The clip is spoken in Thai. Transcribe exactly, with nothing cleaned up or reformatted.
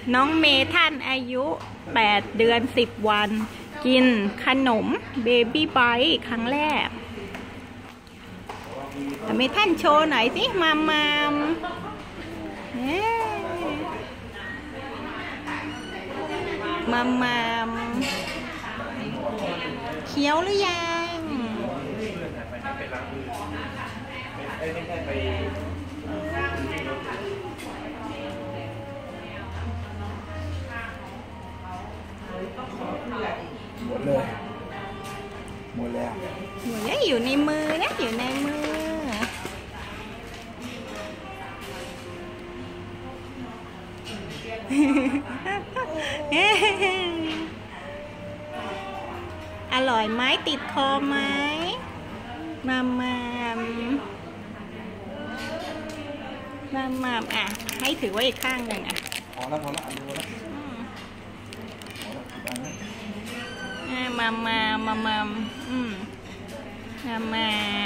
น้องเมทันอายุแปดเดือนสิบวันกินขนมเบบี้ไบท์ครั้งแรกเมทันโชว์หน่อยสิมามามมามามเคี้ยวหรือยังหมดเลยหมดแล้วหมดแล้วอยู่ในมือนะอยู่ในมืออร่อยไหมติดคอไหมมามามมามามอ่ะให้ถือไว้อีกข้างหนึ่งอ่ะพอแล้วพอแล้วดูแล้วมามามามามอืมมามาม